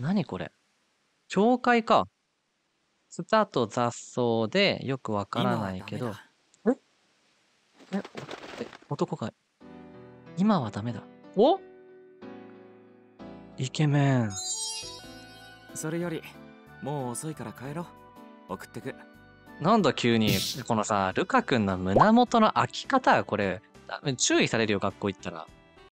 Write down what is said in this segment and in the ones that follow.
何これ？教会か。スタート雑草でよくわから今はないけど。 ダメだ。 え男が、今はダメだ。おイケメン。 それよりもう遅いから帰ろう。送ってく。 なんだ急に、このさ、ルカ君の胸元の開き方、これ、注意されるよ、学校行ったら。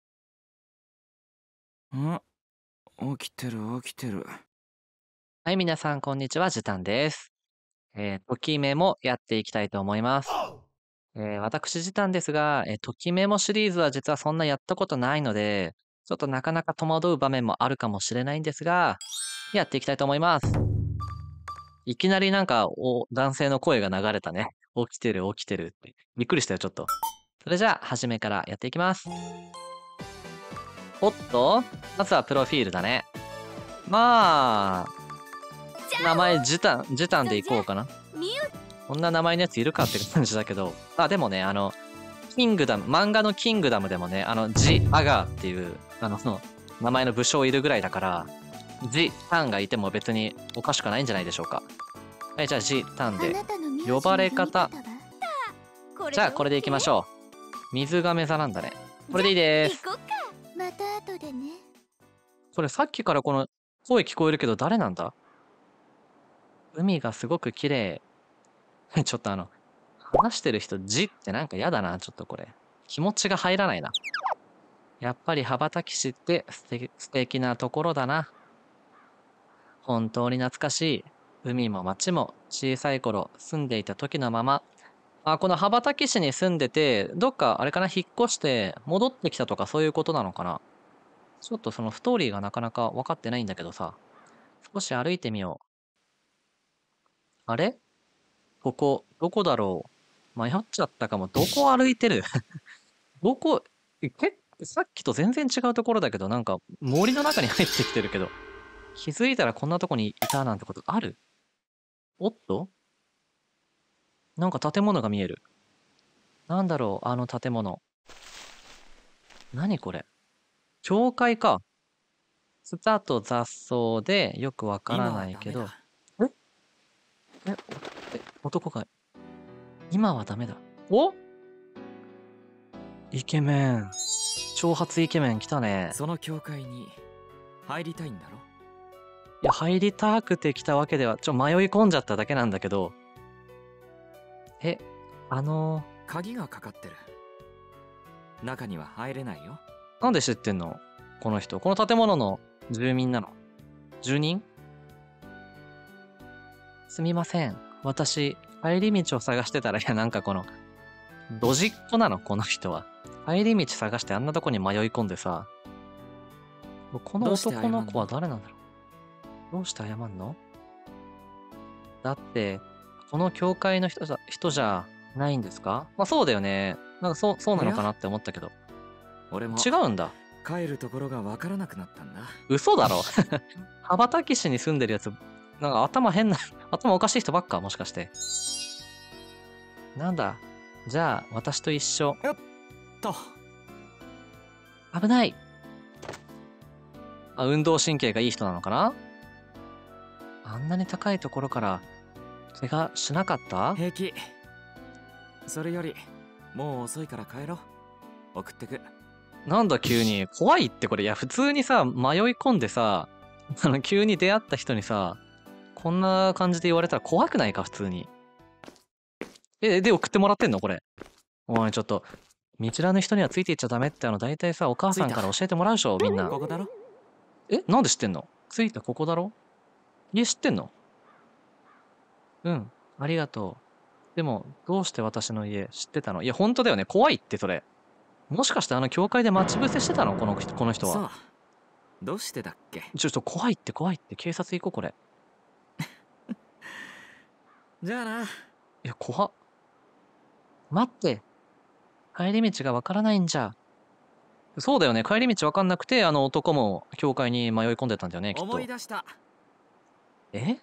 起きてる起きてる。 はい、皆さん、こんにちは、ジタンです。ときメモやっていきたいと思います。私、ジタンですが、ときメモシリーズは実はそんなやったことないので、ちょっとなかなか戸惑う場面もあるかもしれないんですが、やっていきたいと思います。いきなりなんか、男性の声が流れたね。起きてる、起きてるって。びっくりしたよ、ちょっと。それじゃあ、初めからやっていきます。おっと、まずはプロフィールだね。まあ、名前ジタンでいこうかな。こんな名前のやついるかって感じだけど。あ、でもね、キングダム、漫画のキングダムでもね、ジ・アガーっていう、その、名前の武将いるぐらいだから、ジ・タンがいても別におかしくないんじゃないでしょうか。はい、じゃあジ・タンで。呼ばれ方。じゃあこれでいきましょう。水亀座なんだね。これでいいです。 また後でね。 これさっきからこの声聞こえるけど誰なんだ？海がすごく綺麗。ちょっと話してる人、ジってなんか嫌だな、ちょっとこれ。気持ちが入らないな。やっぱり羽ばたき市って素敵なところだな。本当に懐かしい。海も街も小さい頃住んでいた時のまま。あ、この羽ばたき市に住んでて、どっかあれかな、引っ越して戻ってきたとかそういうことなのかな。ちょっとそのストーリーがなかなか分かってないんだけどさ。少し歩いてみよう。あれここ、どこだろう。迷っちゃったかも。どこ歩いてる？どこ、さっきと全然違うところだけど、なんか森の中に入ってきてるけど、気づいたらこんなとこにいたなんてことある？おっと、なんか建物が見える。なんだろう、あの建物。何これ？教会か。スタート雑草でよくわから今はないけど。 ダメだ。 え男が、今はダメだ。おイケメン。長髪イケメン来たね。 その教会に入りたいんだろ。 いや、入りたくて来たわけでは、迷い込んじゃっただけなんだけど。え、 鍵がかかってる。中には入れないよ。 なんで知ってんの？この人。この建物の住民なの？住人？すみません。私、帰り道を探してたら、いや、なんかこの、ドジっ子なの、この人は。帰り道探してあんなとこに迷い込んでさ。この男の子は誰なんだろう？どうして謝んの？だって、この教会の人じゃないんですか？まあそうだよね。なんかそうなのかなって思ったけど。 俺も違うんだ。 帰るところがわからなくなったんだ。 嘘だろ。羽ばたき市に住んでるやつ、なんか頭変な、頭おかしい人ばっかもしかして。なんだ。じゃあ、私と一緒。 よっと。 危ない。あ、運動神経がいい人なのかな？あんなに高いところから怪我しなかった？ 平気。それよりもう遅いから帰ろう。送ってく。 なんだ急に。怖いってこれ。いや、普通にさ、迷い込んでさ、急に出会った人にさ、こんな感じで言われたら怖くないか、普通に。で、送ってもらってんのこれ。おい、ちょっと、道らぬ人にはついていっちゃダメって大体さ、お母さんから教えてもらうでしょ、みんな。 ここだろ。 なんで知ってんの？着いたここだろ？家知ってんの？うん、ありがとう。でも、どうして私の家知ってたの？いや、本当だよね。怖いって、それ。もしかして教会で待ち伏せしてたの？この人は。 さあ、どうしてだっけ。 ちょっと怖いって怖いって。警察行こう、これ。 じゃあな。 いや、怖っ。待って。帰り道がわからないんじゃ。そうだよね。帰り道わかんなくて、男も教会に迷い込んでたんだよね、きっと。 思い出した。 え？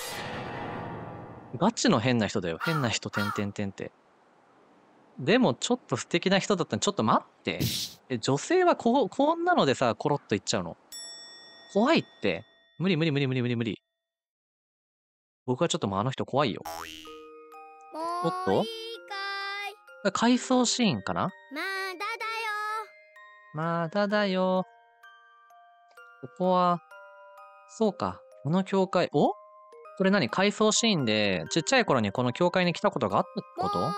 ガチの変な人だよ。変な人、てんてんてんって。でも、ちょっと素敵な人だったら、ちょっと待って。女性はこんなのでさ、コロッといっちゃうの？怖いって。 無理無理無理無理無理無理。僕はちょっともうあの人怖いよ。おっともういいかい？ 回想シーンかな。 まだだよ。 まだだよ。ここは、そうか。この教会、これ何？回想シーンで、ちっちゃい頃にこの教会に来たことがあったってこと？ もういいか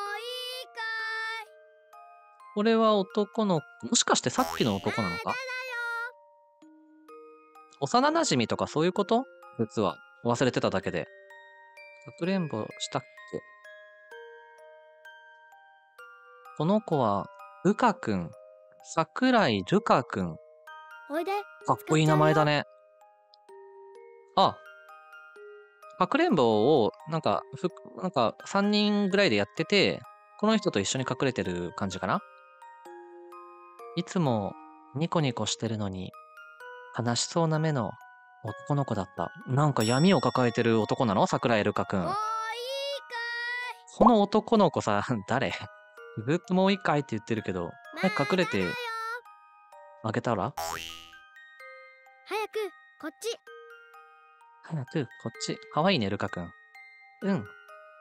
これは男の、もしかしてさっきの男なのか？幼馴染とかそういうこと？実は。忘れてただけで。かくれんぼしたっけ？この子は、ルカくん。桜井ルカくん。 い？おいで。 かっこいい名前だね。あ、かくれんぼを、なんか3人ぐらいでやってて、この人と一緒に隠れてる感じかな？いつもニコニコしてるのに、悲しそうな目の男の子だった。なんか闇を抱えてる男なの？桜井ルカくん。 もういいかこの男の子さ、誰？ずっともう一回って言ってるけど、 い？ 早く隠れてあげたら？ 早くこっち。 早くこっち。かわいいね、ルカくん。うん。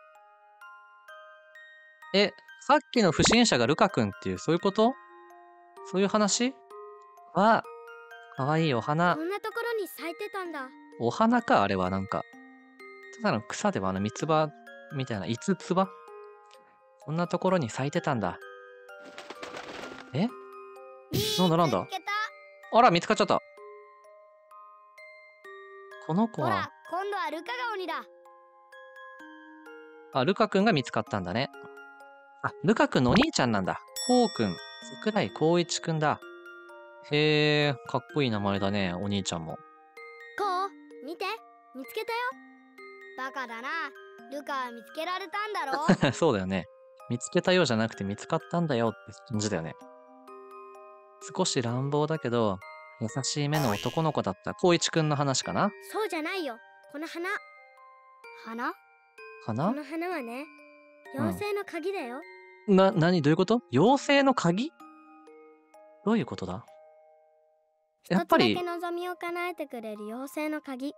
さっきの不審者がルカくんっていう、そういうこと？そういう話？あ、かわいいお花こ。んなところに咲いてたんだ。 お花か、あれはなんか。ただの草では三つ葉みたいな、五つ葉？こんなところに咲いてたんだ。なんだ見つけあら、見つかっちゃった。この子た。ほらは、 今度はルカが鬼だ。 ルカくんが見つかったんだね。ルカくんのお兄ちゃんなんだ。こうくん。桜井光一くんだ。へえ、かっこいい名前だね、お兄ちゃんも。 こう見て、見つけたよ。バカだな。ルカは見つけられたんだろ。 そうだよね。見つけたようじゃなくて見つかったんだよって感じだよね。少し乱暴だけど、優しい目の男の子だった光一くんの話かな？ そうじゃないよ。この花。花？ 花？ この花はね、妖精の鍵だよ。 どういうこと？妖精の鍵？どういうことだ？やっぱり一つだけ望みを叶えてくれる妖精の鍵。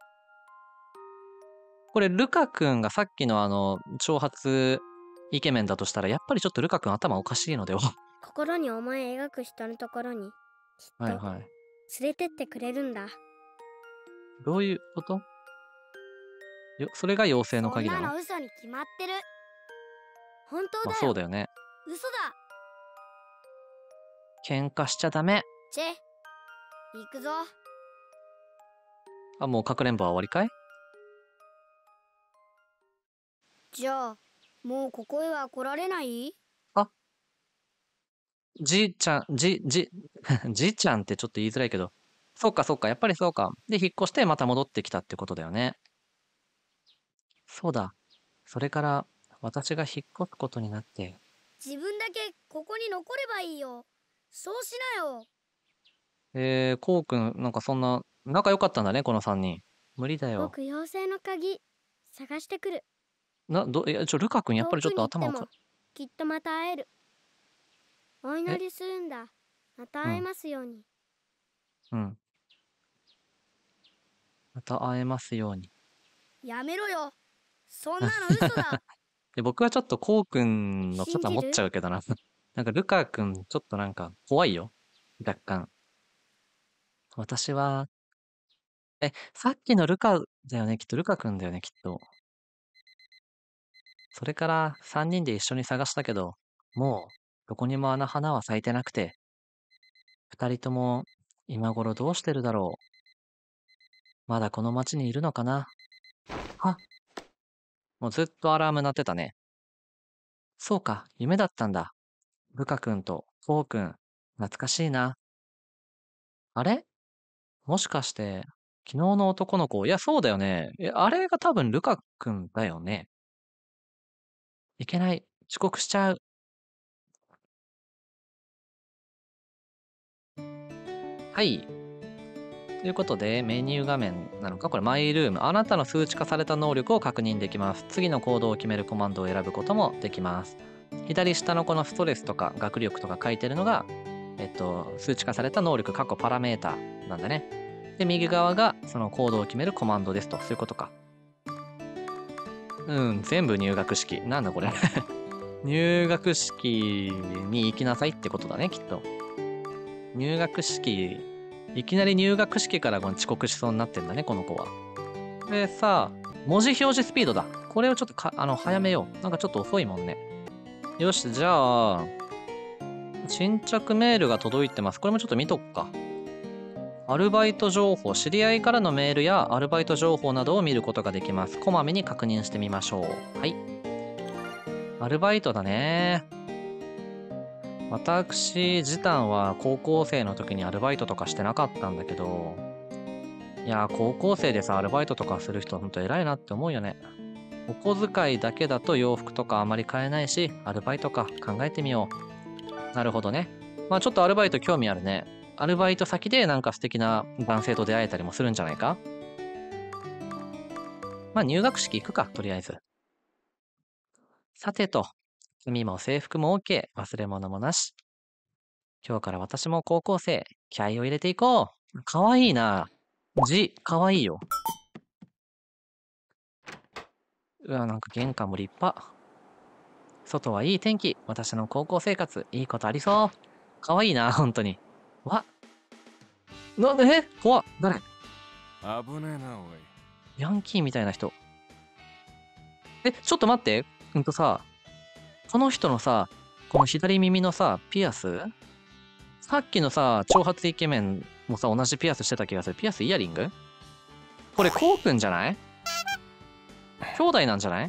これルカくんがさっきの長髪イケメンだとしたら、やっぱりちょっとルカくん頭おかしいのでは？ 心に思い描く人のところに、きっとはいはい。 連れてってくれるんだ。 どういうこと？それが妖精の鍵なの？ そんなの嘘に決まってる。本当だよ。 まあそうだよね。 嘘だ。 喧嘩しちゃダメ。 チェ、行くぞ。 もうかくれんぼは終わりかい？ じゃあ、もうここへは来られない？ じいちゃん、じいちゃんってちょっと言いづらいけど。そうかそうか、やっぱりそうか。で、引っ越してまた戻ってきたってことだよね。そうだ。それから、私が引っ越すことになって。 自分だけここに残ればいいよ。そうしなよ。 こうくん、なんかそんな、仲良かったんだね、この3人。無理だよ。 僕、妖精の鍵、探してくる。 ルカくんやっぱりちょっと頭遠くに行ってもきっとまた会える。お祈りするんだ。また会えますように。 うん。また会えますように。 やめろよ。そんなの嘘だ。 で、僕はちょっとこうくんの肩持っちゃうけどな。なんかルカくん、ちょっとなんか怖いよ。若干。私は、さっきのルカだよね、きっと。ルカくんだよね、きっと。それから3人で一緒に探したけど、もうどこにもあの花は咲いてなくて、2人とも今頃どうしてるだろう。まだこの町にいるのかな。もうずっとアラーム鳴ってたね。そうか、夢だったんだ。ルカくんとコウくん、懐かしいな。あれ？もしかして、昨日の男の子、いや、そうだよね。あれが多分ルカくんだよね。いけない。遅刻しちゃう。はい。ということで、メニュー画面なのか、これ、マイルーム。あなたの数値化された能力を確認できます。次の行動を決めるコマンドを選ぶこともできます。左下のこのストレスとか学力とか書いてるのが、数値化された能力、パラメータなんだね。 で、右側がその行動を決めるコマンドですと。そういうことか。うん、全部入学式。なんだこれ。入学式に行きなさいってことだね、きっと。入学式、いきなり入学式からこの遅刻しそうになってんだね、この子は。でさ、文字表示スピードだ。これをちょっと早めよう。なんかちょっと遅いもんね。よし、じゃあ、新着メールが届いてます。これもちょっと見とくか。アルバイト情報、知り合いからのメールやアルバイト情報などを見ることができます。こまめに確認してみましょう。はい。アルバイトだね。私自体は高校生の時にアルバイトとかしてなかったんだけど、いや、高校生でさ、アルバイトとかする人ほんと偉いなって思うよね。お小遣いだけだと洋服とかあまり買えないし、アルバイトか考えてみよう。なるほどね。まあちょっとアルバイト興味あるね。アルバイト先でなんか素敵な男性と出会えたりもするんじゃないか。まあ入学式行くか、とりあえず。さてと、君も制服も OK、忘れ物もなし。今日から私も高校生、気合を入れていこう。かわいいな。かわいいよ。うわ、なんか玄関も立派。外はいい天気。私の高校生活、いいことありそう。かわいいな、本当に。怖っ。誰？ 危ねえな、おい。 ヤンキーみたいな人。ちょっと待って。さ、この人のさ、この左耳のさ、ピアスさっきのさ、長髪イケメンもさ、同じピアスしてた気がする。ピアスイヤリングこれ、こうくんじゃない？兄弟なんじゃない？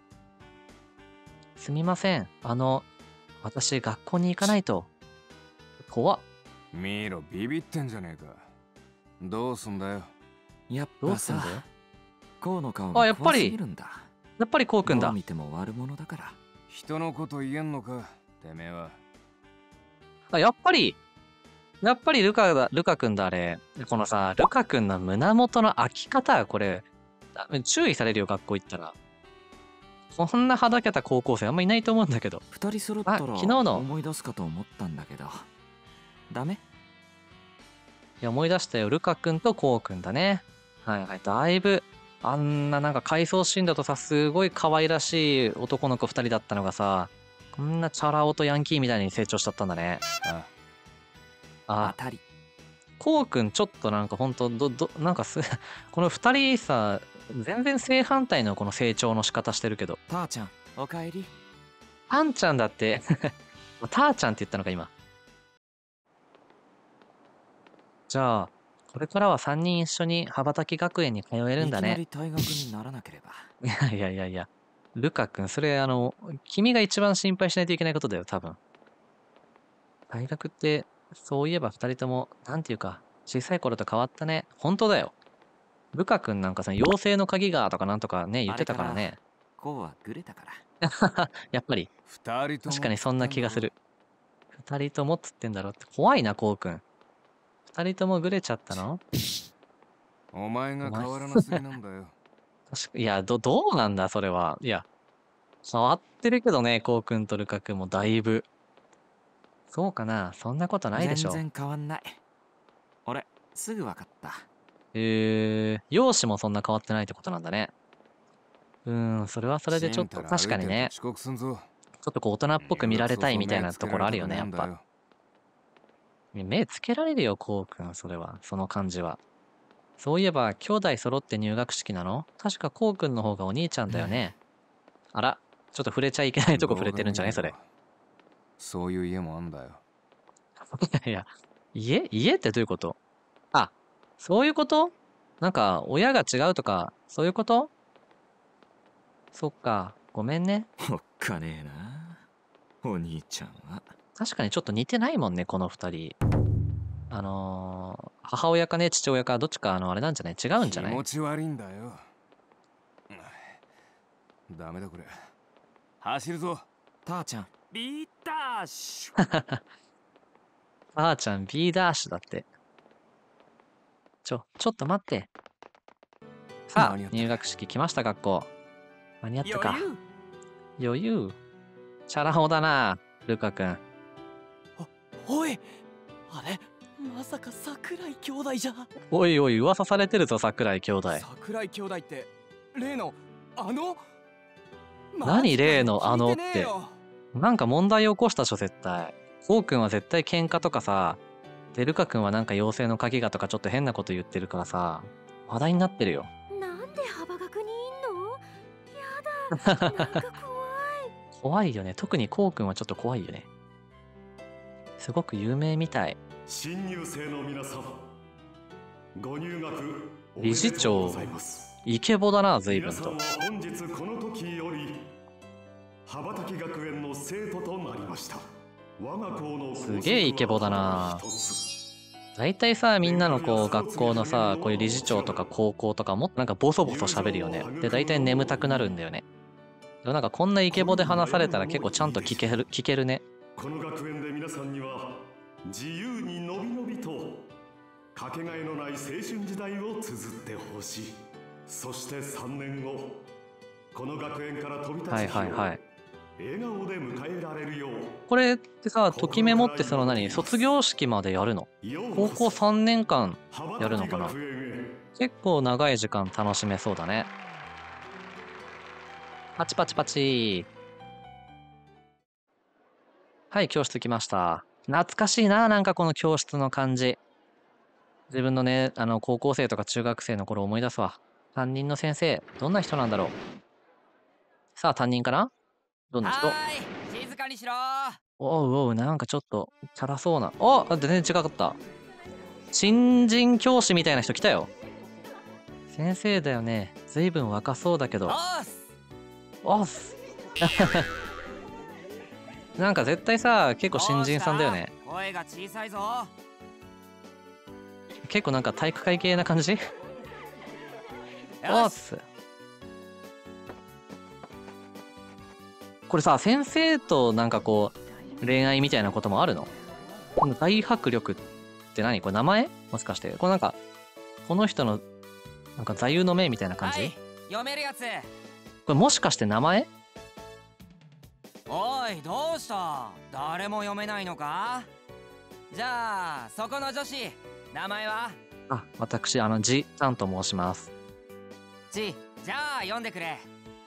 すみません。私、学校に行かないと。怖っ。 見ろ、ビビってんじゃねえか。どうすんだよ。やっどうぱさ、 すんだよ。 こうの顔あ、 がやっぱり怖すぎるんだ。 やっぱりこうくんだ。 どう見ても悪者だから。人のこと言えんのか、てめえは。 あ、やっぱりルカくんだ、あれ。このさ、ルカくんの胸元の開き方、これ、注意されるよ、学校行ったら。こんなはだけた高校生あんまいないと思うんだけど。 二人揃ったら昨日の思い出すかと思ったんだけど。ダメ？ いや、思い出したよ。ルカくんとコウくんだね。はいはい。だいぶ、あんななんか回想シーンだとさ、すごい可愛らしい男の子二人だったのがさ、こんなチャラ男とヤンキーみたいに成長しちゃったんだね。あ、 当たり。 コウくんちょっとなんかほんと、なんかこの二人さ、全然正反対のこの成長の仕方してるけど。 たーちゃん、おかえり。 タンちゃんだって、ターちゃんって言ったのか今。じゃあ、これからは3人一緒に羽ばたき学園に通えるんだね。 いきなり退学にならなければ。 いや。ルカ君、それ君が一番心配しないといけないことだよ、多分。大学って、そういえば2人とも、なんていうか、小さい頃と変わったね。本当だよ。ルカ君なんかさ、妖精の鍵がとかなんとかね、言ってたからね。 こうはグレたから。 やっぱり、 二人とも確かにそんな気がする。2人ともっつってんだろって。怖いな、こうくん。2人ともグレちゃったの？ お前が変わらなすぎなんだよ。 いや、どうなんだ、それは。いや、変わってるけどね、こうくんとルカくんもだいぶ。そうかな、そんなことないでしょ。 全然変わんない。俺、すぐ分かった。 容姿もそんな変わってないってことなんだね。それはそれでちょっと確かにね。ちょっとこう大人っぽく見られたいみたいなところあるよね、やっぱ。目つけられるよ、こうくん、それは。その感じは。そういえば、兄弟揃って入学式なの？確かこうくんの方がお兄ちゃんだよね。あら、ちょっと触れちゃいけないとこ触れてるんじゃないそれ。 そういう家もあんだよ。 いや、家ってどういうこと？あ、そういうこと？なんか、親が違うとか、そういうこと？そっか、ごめんね。 おっかねえな、お兄ちゃんは。 確かにちょっと似てないもんね、この二人。母親かね、父親か、どっちか、あれなんじゃない？違うんじゃない？ 気持ち悪いんだよ。ダメだこれ。走るぞ。たーちゃん、ビーダッシュ。 あーちゃん B ダッシュだって。ちょっと待って。さあ、入学式来ました、学校。間に合ったか。余裕。チャラ男だな、ルカ君。 おい、あれ、まさか桜井兄弟じゃ。 おいおい、噂されてるぞ、桜井兄弟。 桜井兄弟って例の何例のマジかよって。 聞いねえよ。 なんか問題起こしたでしょ、絶対。こうくんは絶対喧嘩とかさ、で、ルカくんはなんか妖精の鍵がとかちょっと変なこと言ってるからさ、話題になってるよ。 なんで幅学にいんの？やだ、なんか怖い。 怖いよね。特にこうくんはちょっと怖いよね。すごく有名みたい。 新入生の皆さん、ご入学理事長おめでとうございます。 イケボだな、随分と。 皆さんは本日この時より羽ばたき学園の生徒となりました。我が校のすげえイケボだな。 一つ大体さ、みんなのこう、学校のさ、こういう理事長とか高校とかもっとなんかボソボソ喋るよね。で、大体眠たくなるんだよね。でもなんかこんなイケボで話されたら結構ちゃんと聞けるね。 この学園で皆さんには自由にのびのびとかけがえのない青春時代を綴ってほしい。そして3年後、この学園から飛び立つはい日をはいはい。 笑顔で迎えられるよう、 これってさ、ときめもってその何卒業式までやるの？高校3年間やるのかな？結構長い時間楽しめそうだね。パチパチパチ。はい、教室来ました。懐かしいな、なんかこの教室の感じ。自分のね、高校生とか中学生の頃思い出すわ。担任の先生、どんな人なんだろう。さあ、担任かな？どんな人？ はーい、静かにしろ。 おうおう、なんかちょっと、チャラそうな。あ、全然違かった。新人教師みたいな人来たよ。先生だよね。ずいぶん若そうだけど。 おーす。 おっす。なんか絶対さ、結構新人さんだよね。 声が小さいぞ。 結構なんか体育会系な感じ？おっす。これさ、先生となんかこう、恋愛みたいなこともあるの？この大迫力って何？これ名前？もしかして。これなんか、この人の、なんか座右の銘みたいな感じ？ はい、読めるやつ。 これもしかして名前？ おい、どうした？誰も読めないのか？じゃあそこの女子、名前は？ あ、私、ジさんと申します。 じゃあ読んでくれ。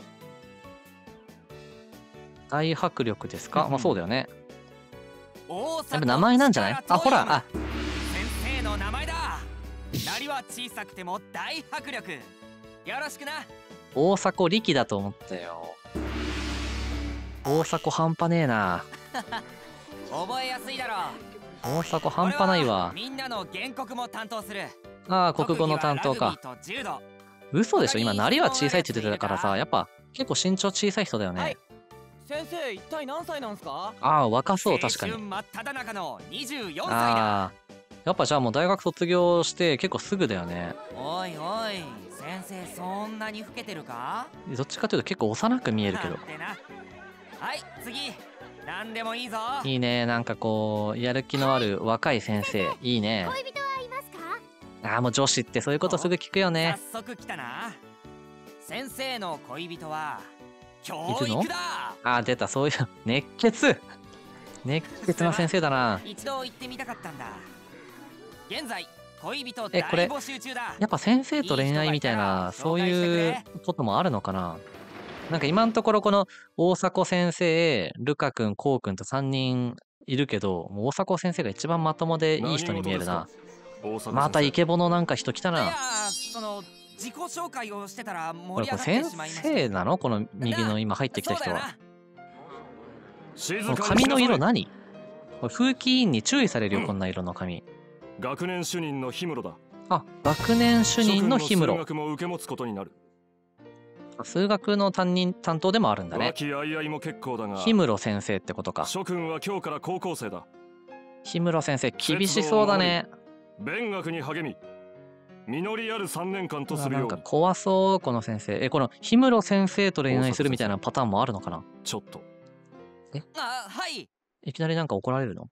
大迫力ですか？まあそうだよね。 大やっぱ名前なんじゃない？あ、ほら、あ、 先生の名前だ。なりは小さくても大迫力。よろしくな。 大迫力だと思ったよ。大迫半端ねえな。 覚えやすいだろう。 大迫半端ないわ。 みんなの原告も担当する。 ああ、国語の担当か。 特技はラグビーと柔道。 嘘でしょ？今、なりは小さいって言ってたからさ、やっぱ結構身長小さい人だよね。 はい、先生一体何歳なんすか？ ああ、若そう、確かに。 青春真っ只中の24歳だ。 ああ、やっぱじゃあもう大学卒業して結構すぐだよね。 おいおい、先生そんなに老けてるか？ どっちかというと結構幼く見えるけどなん。てな。はい、次。何でもいいぞ。 いいね、なんかこう、やる気のある若い先生。いいね。 恋人はいますか？ ああ、もう女子ってそういうことすぐ聞くよね。 早速来たな。先生の恋人はい教るの？ 育だ。 ああ、出た、そういう、熱血熱血な先生だな。 一度行ってみたかったんだ。現在恋人これ大募集中だ。 やっぱ先生と恋愛みたいな、そういうこともあるのかな。なんか今のところこの大迫先生、ルカ君、コウ君と3人いるけど、もう大迫先生が一番まともでいい人に見えるな。またイケボのなんか人来たいやな。 その自己紹介をしてたらこ盛り上がっれ先てしまいました。 生なの？この右の今入ってきた人は。 静このかにしなさい髪の色何？これ風紀委員に注意されるよ、こんな色の髪。 学年主任の氷室だ。 あ、学年主任の氷室。 諸君の数学も受け持つことになる。 数学の担当でもあるんだね。 和気あいあいも結構だが、 氷室先生ってことか。 諸君は今日から高校生だ。 氷室先生厳しそうだね。 勉学に励み、実りある3年間とするなんかように。 怖そうこの先生。この氷室先生と恋愛するみたいなパターンもあるのかな？ ちょっとあ、はい。 いきなりなんか怒られるの？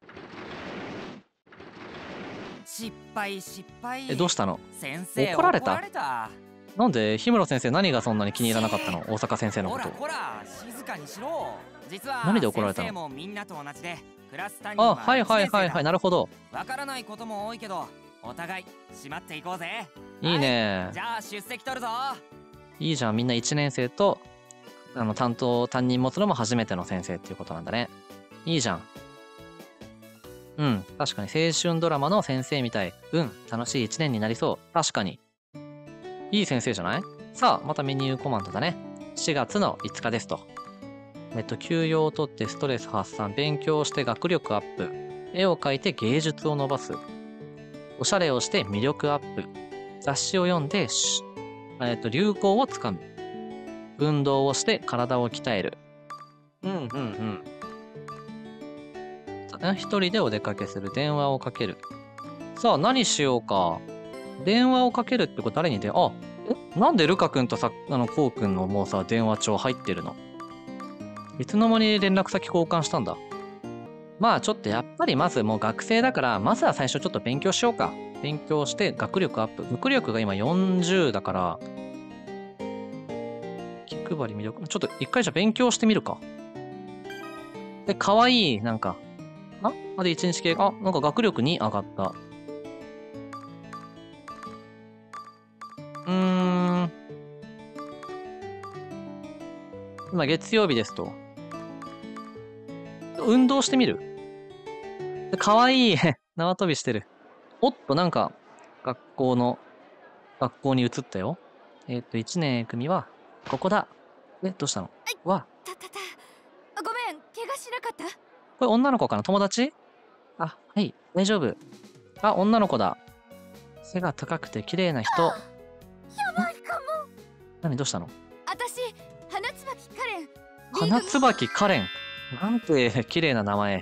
失敗。 どうしたの？ 先生怒られた？なんで氷室先生何がそんなに気に入らなかったの？大阪先生のこと。 ほら静かにしろ。実は何で怒られたの？ 先生もみんなと同じでクラス担任ははいはいはいはい、 1年生だ。 なるほど。 わからないことも多いけど、お互いしまっていこうぜ。 いいね。 じゃあ出席取るぞ。 いいじゃん。みんな1年生と、担任持つのも初めての先生っていうことなんだね。いいじゃん。うん。確かに青春ドラマの先生みたい。うん。楽しい1年になりそう。確かに。いい先生じゃない？さあ、またメニューコマンドだね。4月の5日ですと。休養を取ってストレス発散、勉強して学力アップ、絵を描いて芸術を伸ばす、おしゃれをして魅力アップ、雑誌を読んで流行をつかむ、運動をして体を鍛える。一人でお出かけする、電話をかける。さあ、何しようか。電話をかけるってこと誰になんでルカ君とさ、コウ君のもうさ、電話帳入ってるの？いつの間に連絡先交換したんだ？まあちょっとやっぱりまずもう学生だから、まずは最初ちょっと勉強しようか。勉強して学力アップ。学力が今40だから、気配り魅力。ちょっと一回じゃ勉強してみるか。で、かわいい、なんか。で1日系。なんか学力2上がった。今月曜日ですと。運動してみる？かわいい縄跳びしてる。おっと、なんか、学校に移ったよ。1年組は、ここだ。どうしたの？ごめん、 怪我しなかった？ これ女の子かな？友達？はい、大丈夫。女の子だ。背が高くて綺麗な人。 やばいかも。 何、どうしたの？ 私、花椿カレン。 花椿カレン。なんて綺麗な名前。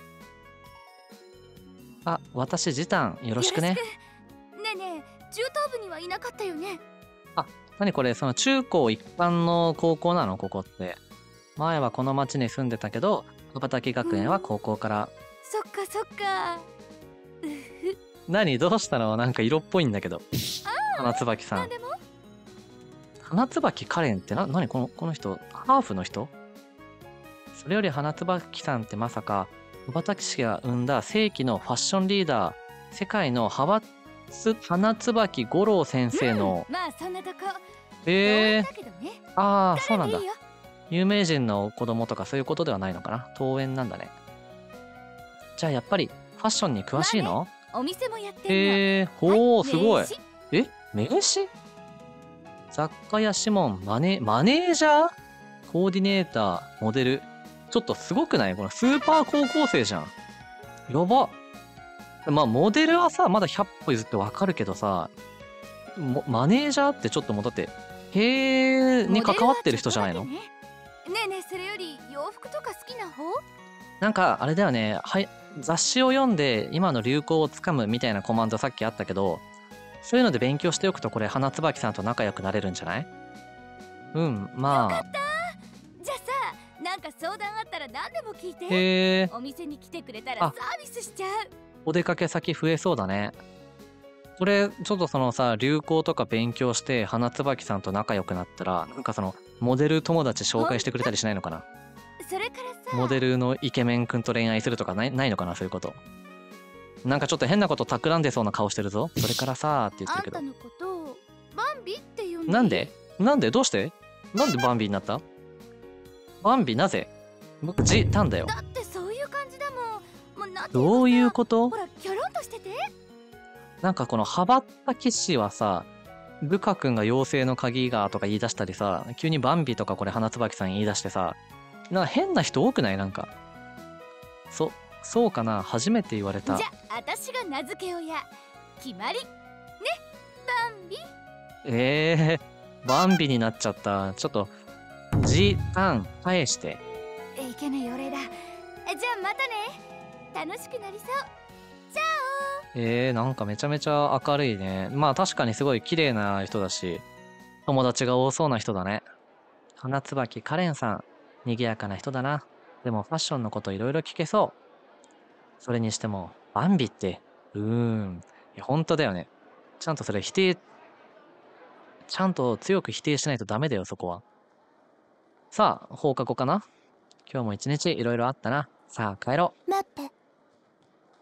私ジタン、よろしくね。 ねえねえ、中等部にはいなかったよね。 何これ、その中高一般の高校なの？ここって。前はこの町に住んでたけど、小畑学園は高校から。 そっかそっか。 何、どうしたの？なんか色っぽいんだけど。花椿さん。花椿カレンって何この人、ハーフの人？それより花椿さんってまさか、小畑氏が生んだ世紀のファッションリーダー、世界の花椿五郎先生の。 まあそんなとこ。 そうなんだ。有名人の子供とかそういうことではないのかな。登園なんだね。じゃあやっぱりファッションに詳しいの？ お店もやってるの。すごい。名刺？雑貨屋シモン、マネージャー？コーディネーター、モデル。ちょっとすごくない？このスーパー高校生じゃん。やば。まあ、モデルはさ、まだ100歩譲ってわかるけどさ、マネージャーってちょっともうだって、経営に関わってる人じゃないの？ ねえねえ、それより洋服とか好きな方？ なんか、あれだよね。雑誌を読んで今の流行をつかむみたいなコマンドさっきあったけど、そういうので勉強しておくとこれ、花椿さんと仲良くなれるんじゃない？まあ。 よかった。じゃあさ、なんか相談あったら何でも聞いて。お店に来てくれたらサービスしちゃう。 お出かけ先増えそうだね。これ、ちょっとそのさ、流行とか勉強して花椿さんと仲良くなったら、なんかその、モデル友達紹介してくれたりしないのかな？ それからさ、 モデルのイケメンくんと恋愛するとかないのかな？そういうこと。なんかちょっと変なこと企んでそうな顔してるぞ。それからさーって言ってるけど。 あんたのことをバンビって呼んで。 なんでどうして？なんでバンビになった？バンビなぜ？僕タンだよ。 だってそういう感じだもん。もうなんてどういうこと？ ほら、キョロンとしてて。なんかこの羽ばった騎士はさ、ルカ君が妖精の鍵がとか言い出したりさ、急にバンビとかこれ花椿さん言い出してさ、なんか変な人多くない？なんか。そうかな？初めて言われた。 じゃあ、私が名付け親。決まり。ね、バンビ。 バンビになっちゃった。ちょっと、タン返して。 いけない俺だ。じゃあまたね。楽しくなりそう。チャオ。 なんかめちゃめちゃ明るいね。まあ確かにすごい綺麗な人だし、友達が多そうな人だね。花椿カレンさん、賑やかな人だな。でもファッションのこといろいろ聞けそう。それにしても、バンビって、本当だよね。ちゃんとそれちゃんと強く否定しないとダメだよ、そこは。さあ、放課後かな？今日も一日いろいろあったな。さあ、帰ろう。 待って。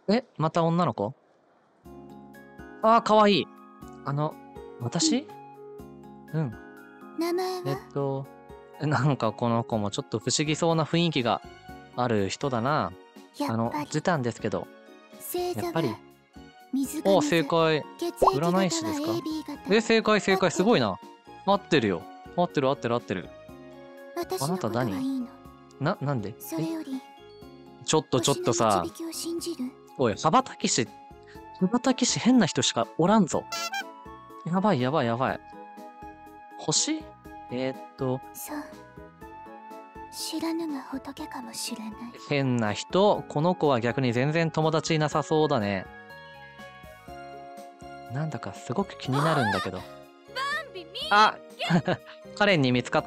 また女の子？ああ、かわいい。私？うん。 名前は？ なんかこの子もちょっと不思議そうな雰囲気がある人だな。時短ですけど。やっぱり。お、正解。占い師ですか？正解、正解、すごいな。合ってるよ。合ってる、合ってる、合ってる。あなた何？なんで？ちょっとさ。おい、羽ばたき師変な人しかおらんぞ。やばい、やばい、やばい。星？ そう。知らぬが仏かもしれない。 変な人。この子は逆に全然友達いなさそうだね。なんだかすごく気になるんだけど。あカレンに見つかった。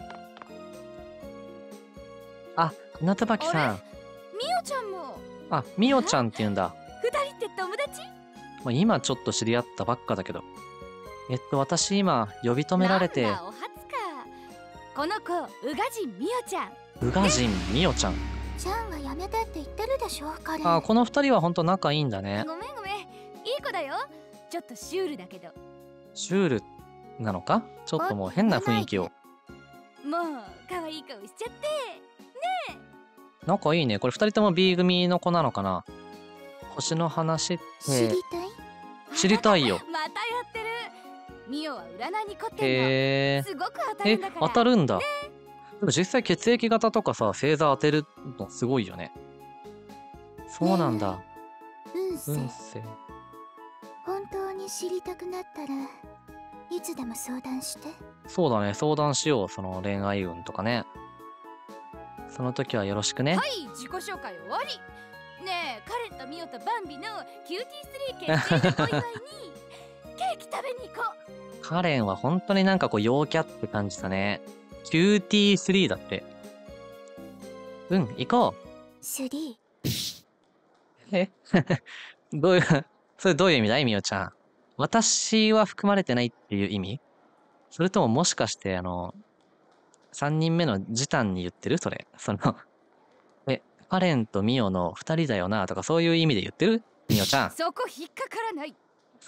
あ、花椿さん。 みおちゃんも。 あ、みおちゃんって言うんだ。 二人って友達？ 今ちょっと知り合ったばっかだけど。私今呼び止められて。 なんだお初か。この子、宇賀神みおちゃん。 宇賀神みおちゃん。 ちゃんはやめてって言ってるでしょ、彼。 あ、この二人はほんと仲いいんだね。 ごめん。いい子だよ。ちょっとシュールだけど。 シュールなのか？ちょっともう変な雰囲気を。 もう、可愛い顔しちゃって。ねえ。 仲いいね。これ二人とも B 組の子なのかな？星の話って。知りたいよ。 またやってる。ミオは占いに凝ってんの。すごく当たるんだから。 当たるんだ。でも実際血液型とかさ、星座当てるのすごいよね。そうなんだ。 運勢。 本当に知りたくなったらいつでも相談して。 そうだね、相談しよう。その恋愛運とかね。その時はよろしくね。 はい、自己紹介終わり。ねえ、カレンとミオとバンビのキューティー3決定のお祝いにケーキ食べに行こう。カレンは本当になんかこう陽キャって感じだね。キューティー3だって。うん、行こう。 3。 どういうそれどういう意味だいみおちゃん。私は含まれてないっていう意味？それとももしかして3人目のジタンに言ってる？それ。カレンとミオの2人だよなとかそういう意味で言ってる？みおちゃん。 そこ引っかからない。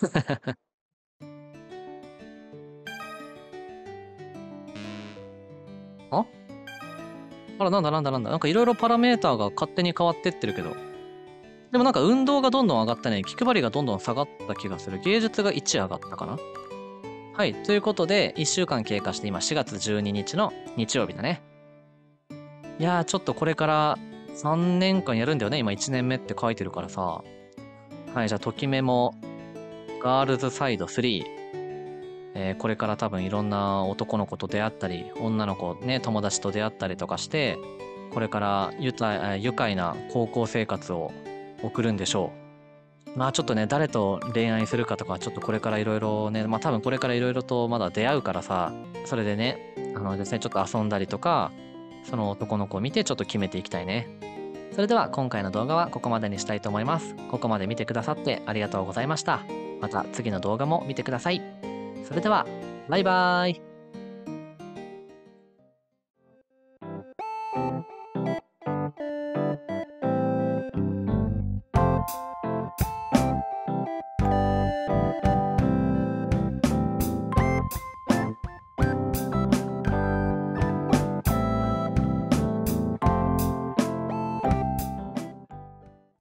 あら、なんだ。なんかいろいろパラメーターが勝手に変わってってるけど。でもなんか運動がどんどん上がったね。気配りがどんどん下がった気がする。芸術が1上がったかな？はい。ということで、1週間経過して今4月12日の日曜日だね。いやー、ちょっとこれから3年間やるんだよね。今1年目って書いてるからさ。はい。じゃあ、ときめも、ガールズサイド3。これから多分いろんな男の子と出会ったり、女の子ね、友達と出会ったりとかして、これから愉快な高校生活を送るんでしょう。まあちょっとね、誰と恋愛するかとか、ちょっとこれからいろいろね、まあ多分これからいろいろとまだ出会うからさ、それでね、ですね、ちょっと遊んだりとか、その男の子を見てちょっと決めていきたいね。それでは今回の動画はここまでにしたいと思います。ここまで見てくださってありがとうございました。また次の動画も見てください。それでは、バイバーイ。